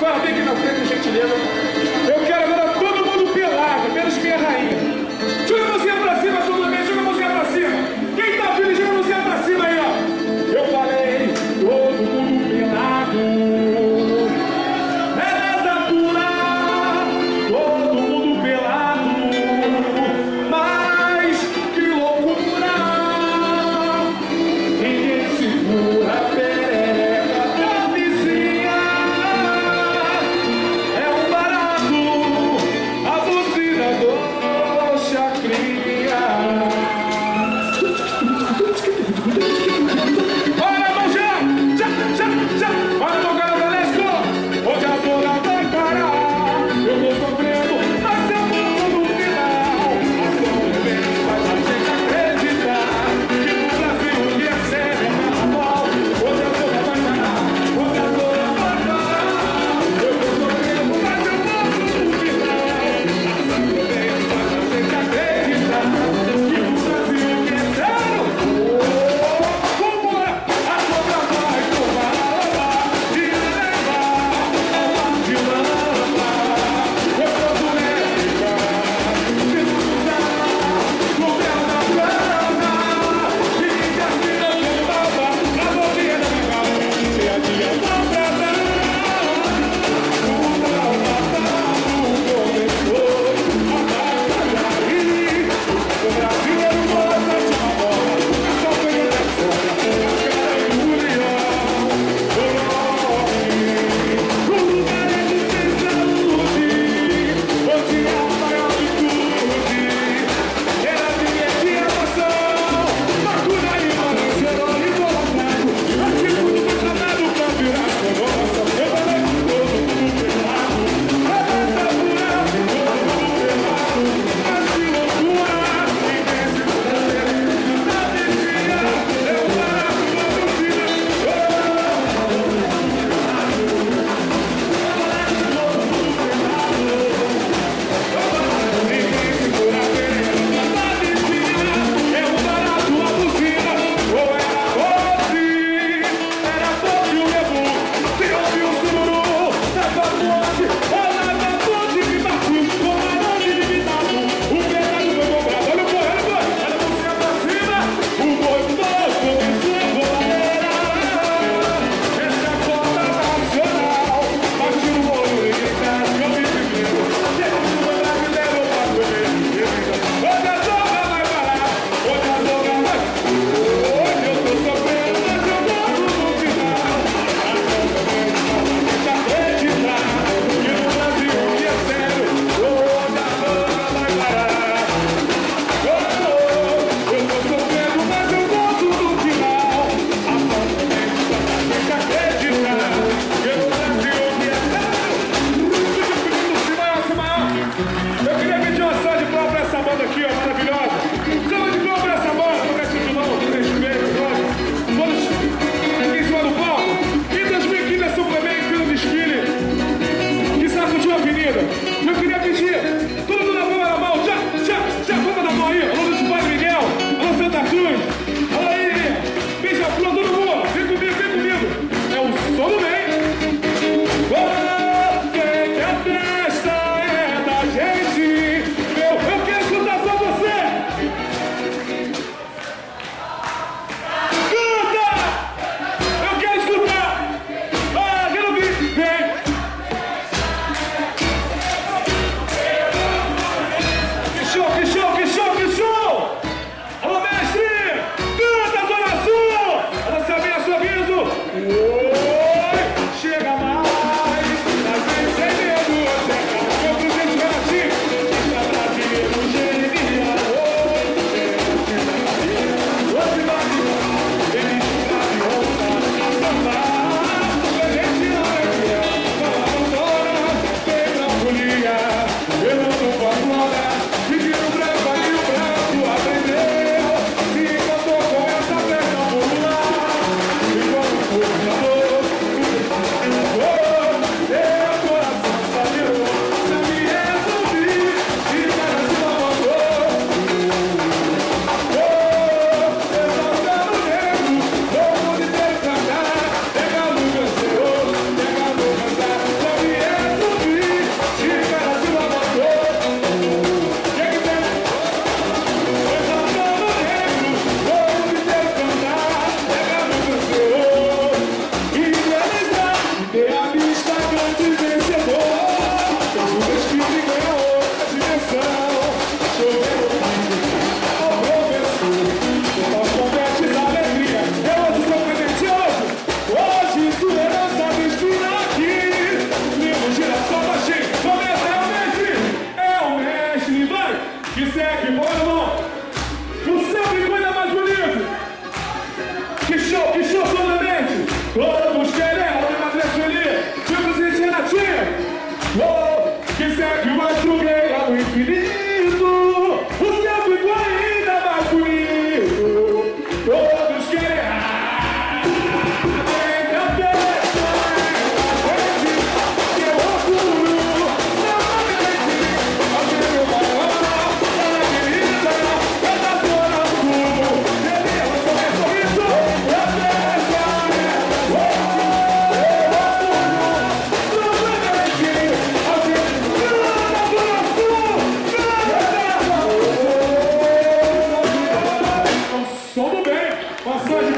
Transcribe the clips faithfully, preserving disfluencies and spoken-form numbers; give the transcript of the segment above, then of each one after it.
Agora vem aqui na frente, por gentileza. Eu quero agora todo mundo pelado, menos minha rainha. Joga a mãozinha pra cima, absolutamente. Joga a mãozinha pra cima. Quem tá feliz, joga a mãozinha pra cima aí, ó. Eu falei, todo mundo pelado. Beleza pura. Todo mundo pelado. Mas que loucura. Ninguém segura a perereca da vizinha. É um barato.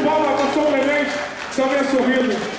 palma para São Clemente, São Bem Sorrido.